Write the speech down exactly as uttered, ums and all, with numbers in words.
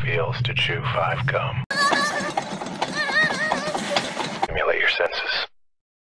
feels to chew five gum. Stimulate your senses.